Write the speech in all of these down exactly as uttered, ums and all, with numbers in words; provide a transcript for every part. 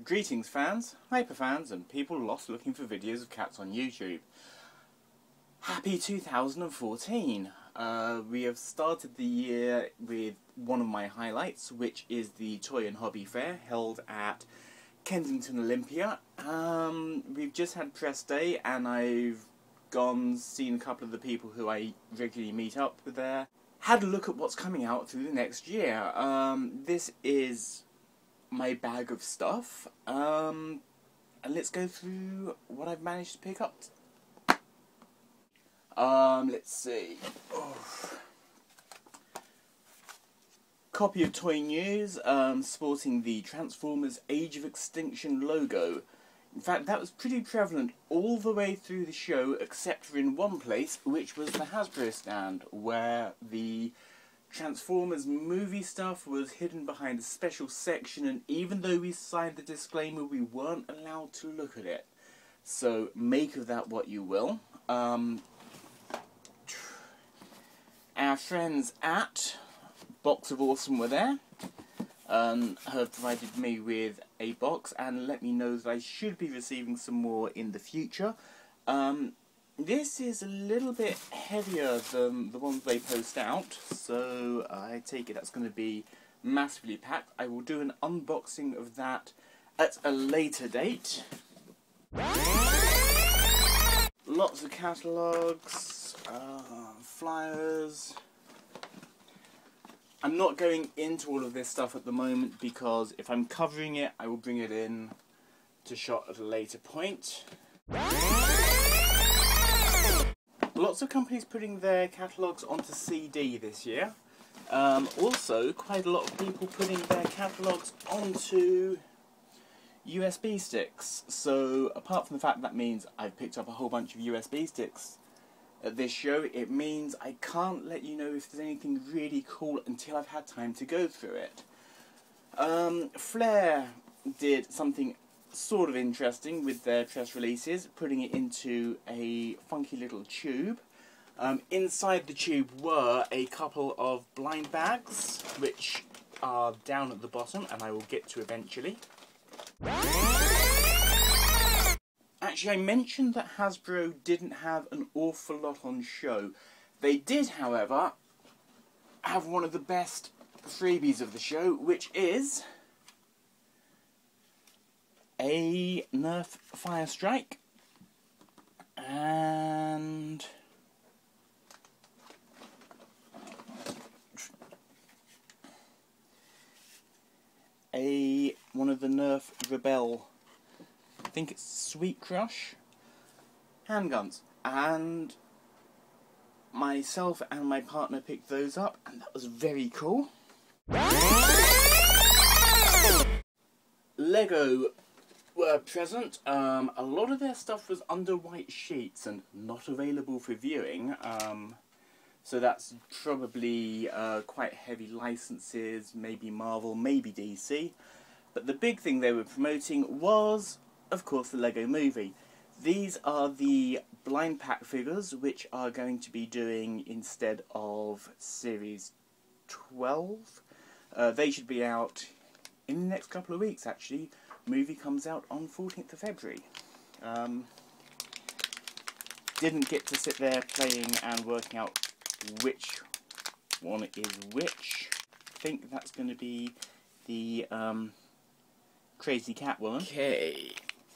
Greetings fans, hyperfans and people lost looking for videos of cats on YouTube. Happy two thousand fourteen! Uh, we have started the year with one of my highlights, which is the Toy and Hobby Fair held at Kensington Olympia. Um, we've just had press day and I've gone, seen a couple of the people who I regularly meet up with there. Had a look at what's coming out through the next year. Um, this is my bag of stuff, um, and let's go through what I've managed to pick up. Um, let's see. Oh. Copy of Toy News, um, sporting the Transformers Age of Extinction logo. In fact, that was pretty prevalent all the way through the show, except for in one place, which was the Hasbro stand, where the Transformers movie stuff was hidden behind a special section, and even though we signed the disclaimer, we weren't allowed to look at it. So make of that what you will. Um, our friends at Box of Awesome were there, and have provided me with a box and let me know that I should be receiving some more in the future. Um, This is a little bit heavier than the ones they post out, so I take it that's going to be massively packed. I will do an unboxing of that at a later date. Lots of catalogues, uh, flyers. I'm not going into all of this stuff at the moment because if I'm covering it, I will bring it in to shot at a later point. Lots of companies putting their catalogues onto C D this year. Um, also, quite a lot of people putting their catalogues onto U S B sticks. So, apart from the fact that means I've picked up a whole bunch of U S B sticks at this show, it means I can't let you know if there's anything really cool until I've had time to go through it. Um, Flair did something sort of interesting with their press releases, putting it into a funky little tube. Um, inside the tube were a couple of blind bags, which are down at the bottom, and I will get to eventually. Actually, I mentioned that Hasbro didn't have an awful lot on show. They did, however, have one of the best freebies of the show, which is a Nerf Fire Strike and a one of the Nerf Rebel, I think it's Sweet Crush handguns, and myself and my partner picked those up, and that was very cool. Lego were present. Um, a lot of their stuff was under white sheets and not available for viewing, um, so that's probably uh, quite heavy licenses, maybe Marvel, maybe D C. But the big thing they were promoting was, of course, the Lego Movie. These are the blind pack figures, which are going to be doing instead of Series twelve. Uh, they should be out in the next couple of weeks, actually. Movie comes out on fourteenth of February. Um, didn't get to sit there playing and working out which one is which. I think that's going to be the um, Crazy Cat one. Okay.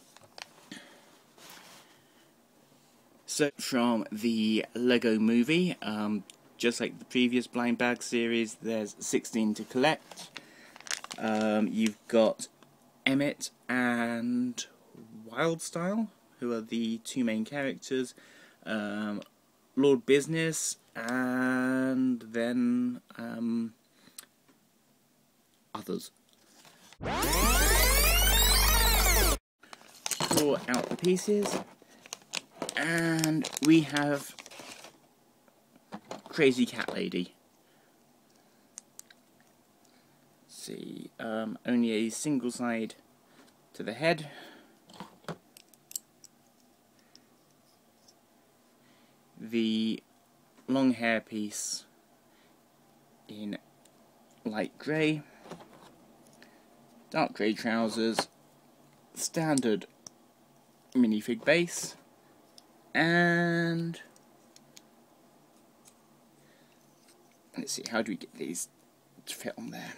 So, from the Lego Movie, um, just like the previous blind bag series, there's sixteen to collect. Um, you've got Emmett and Wildstyle, who are the two main characters, um, Lord Business, and then um, others. Draw out the pieces, and we have Crazy Cat Lady. See, um, only a single side to the head. The long hair piece in light grey, dark grey trousers, standard minifig base, and let's see, how do we get these to fit on there?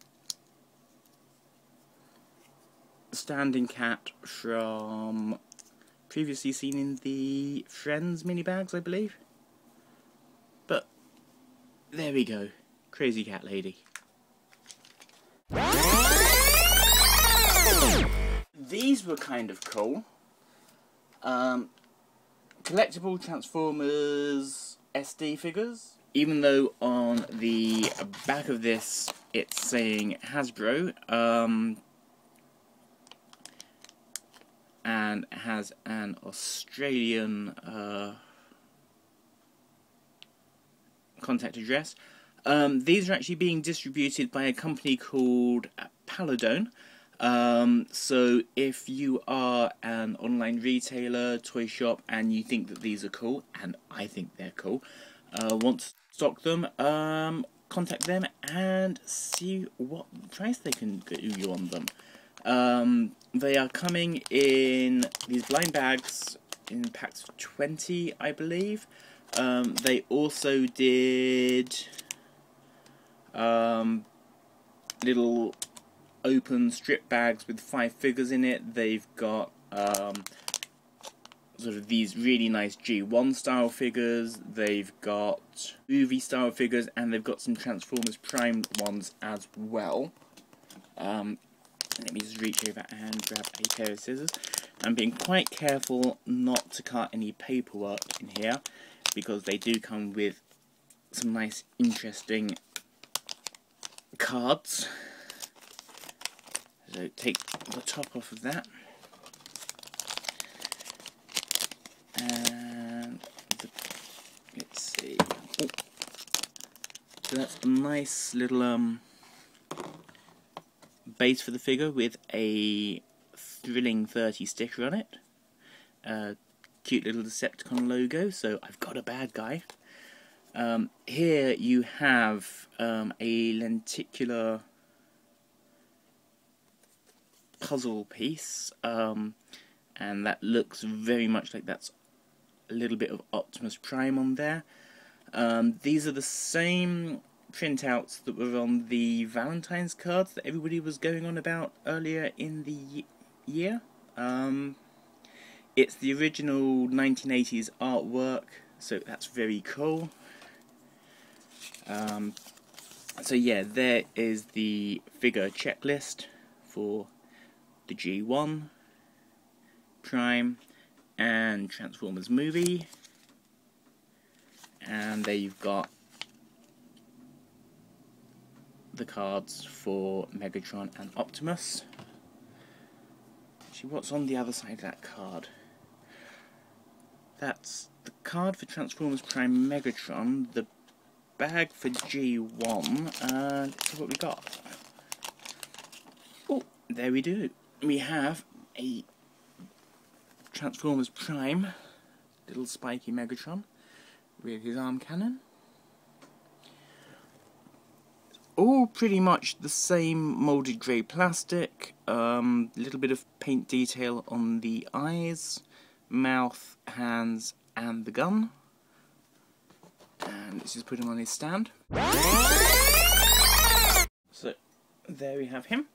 Standing cat from previously seen in the Friends mini bags, I believe. But there we go, crazy cat lady. These were kind of cool. Um, collectible Transformers S D figures. Even though on the back of this it's saying Hasbro, um, and has an Australian uh, contact address. Um, these are actually being distributed by a company called Paladone. Um, so if you are an online retailer, toy shop, and you think that these are cool, and I think they're cool, uh, want to stock them, um, contact them and see what price they can get you on them. Um, they are coming in these blind bags in packs of twenty, I believe. Um, they also did um, little open strip bags with five figures in it. They've got um, sort of these really nice G one style figures, they've got movie style figures, and they've got some Transformers Prime ones as well. Um, let me just reach over and grab a pair of scissors. I'm being quite careful not to cut any paperwork in here, because they do come with some nice interesting cards. So take the top off of that, and the, let's see. Oh. So that's a nice little um base for the figure with a Thrilling thirty sticker on it. Uh, cute little Decepticon logo. So I've got a bad guy. Um, here you have um, a lenticular puzzle piece, um, and that looks very much like that's a little bit of Optimus Prime on there. Um, these are the same printouts that were on the Valentine's cards that everybody was going on about earlier in the year. Um, it's the original nineteen eighties artwork, so that's very cool. Um, so yeah, there is the figure checklist for the G one, Prime, and Transformers movie. And there you've got the cards for Megatron and Optimus. Actually, what's on the other side of that card? That's the card for Transformers Prime Megatron, the bag for G one, and let's see what we got. Oh, there we do. We have a Transformers Prime, little spiky Megatron with his arm cannon. All pretty much the same moulded grey plastic, a um, little bit of paint detail on the eyes, mouth, hands, and the gun. And let's just put him on his stand. So, there we have him.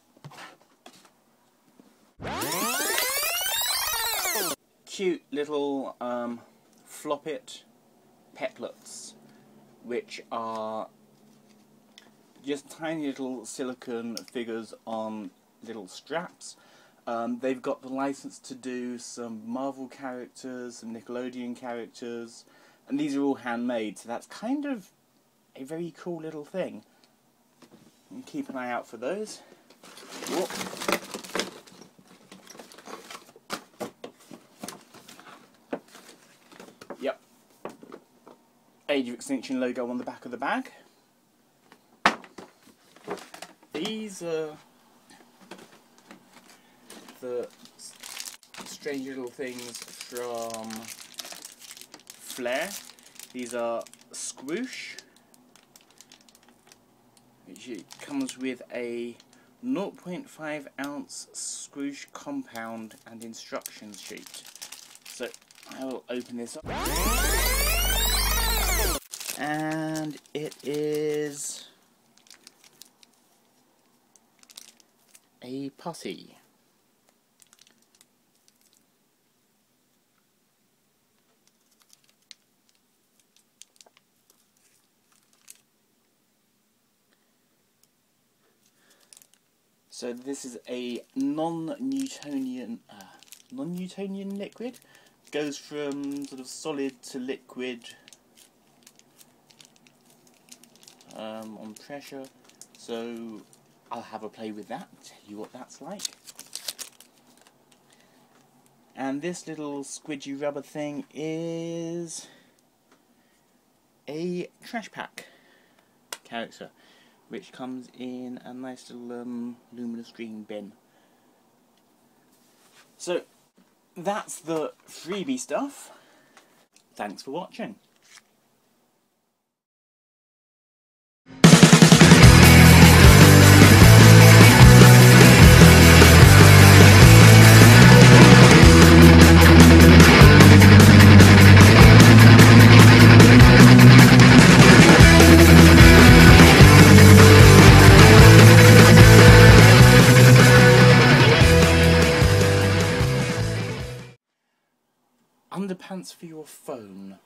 Cute little um, Flop-It Peplets, which are just tiny little silicone figures on little straps. Um, they've got the license to do some Marvel characters, some Nickelodeon characters, and these are all handmade, so that's kind of a very cool little thing. And keep an eye out for those. Whoop. Yep. Age of Extinction logo on the back of the bag. These are the strange little things from Flair. These are Squoosh, which comes with a zero point five ounce Scrooge compound and instructions sheet. So I will open this up. And it is a putty. So this is a non-Newtonian, uh, non-Newtonian liquid. Goes from sort of solid to liquid um, on pressure. So I'll have a play with that, tell you what that's like. And this little squidgy rubber thing is a trash pack character, which comes in a nice little um, luminous green bin. So that's the freebie stuff. Thanks for watching. Underpants for your phone.